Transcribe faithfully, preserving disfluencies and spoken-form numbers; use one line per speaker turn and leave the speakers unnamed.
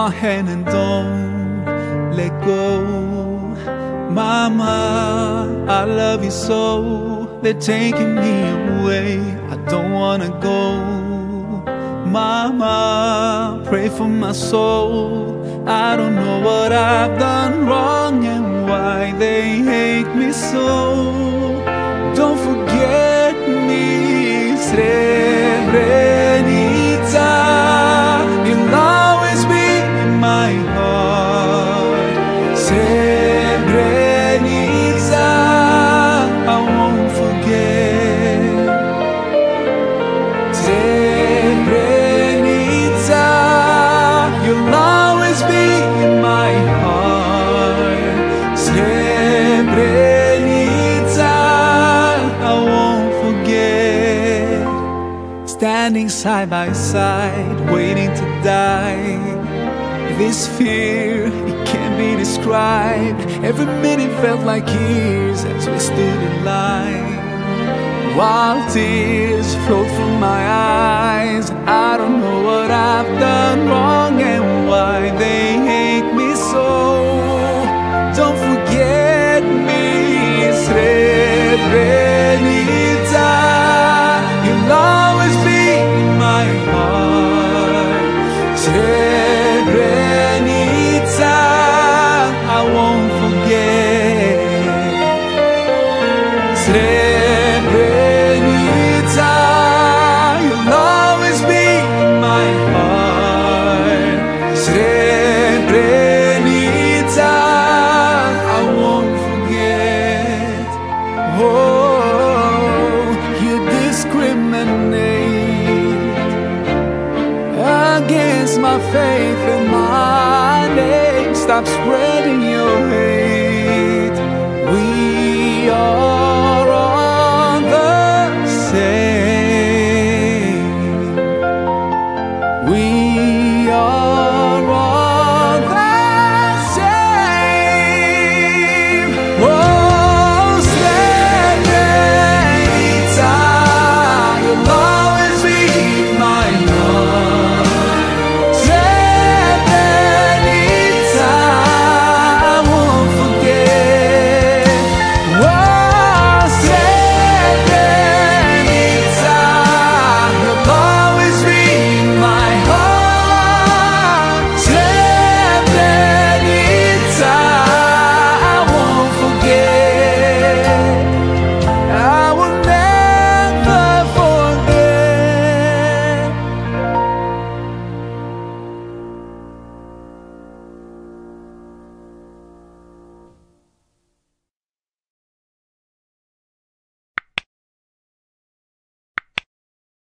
my hand and don't let go. Mama, I love you so. They're taking me away, I don't wanna go. Mama, pray for my soul. I don't know what I've done wrong and why they hate me so. Don't forget me, Srebrenica. You'll always be in my heart, Srebrenica. I won't forget, Srebrenica. You'll always be in my heart, Srebrenica. I won't forget. Standing side by side, waiting to die. This fear, it can't be described. Every minute felt like years as we stood in line. While tears flowed from my eyes, I don't know what I've done wrong and why they hate me so. Don't forget me, Srebrenica. You'll always be in my heart, Srebrenica. I won't forget, Srebrenica. You'll always be in my heart, Srebrenica. I won't forget. Oh, you discriminate against my faith and my name. Stop spreading your hate.